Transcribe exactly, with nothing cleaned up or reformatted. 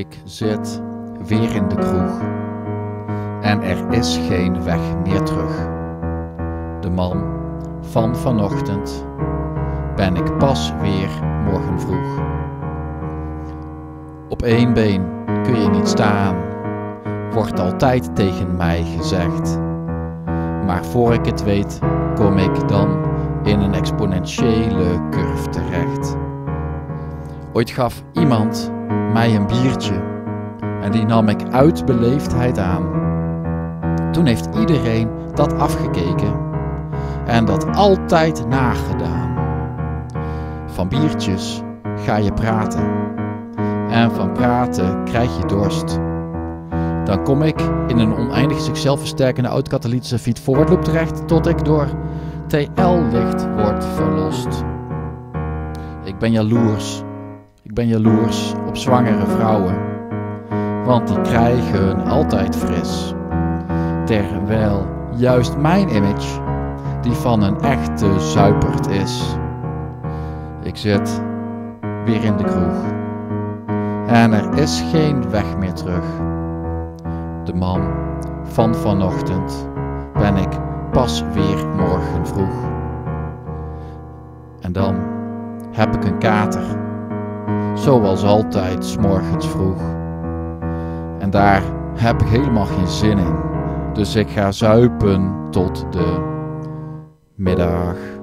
Ik zit weer in de kroeg en er is geen weg meer terug. De man van vanochtend ben ik pas weer morgen vroeg. Op één been kun je niet staan, wordt altijd tegen mij gezegd. Maar voor ik het weet, kom ik dan in een exponentiële curve terecht. Ooit gaf iemand mij een biertje en die nam ik uit beleefdheid aan. Toen heeft iedereen dat afgekeken en dat altijd nagedaan. Van biertjes ga je praten en van praten krijg je dorst. Dan kom ik in een oneindig zichzelf versterkende oud-katalytische feed-forward loop terecht tot ik door T L-licht word verlost. Ik ben jaloers, ik ben jaloers op zwangere vrouwen, want die krijgen altijd fris. Terwijl juist mijn image die van een echte zuipert is. Ik zit weer in de kroeg en er is geen weg meer terug. De man van vanochtend ben ik pas weer morgen vroeg. En dan heb ik een kater, zoals altijd 's morgens vroeg. En daar heb ik helemaal geen zin in, dus ik ga zuipen tot de middag.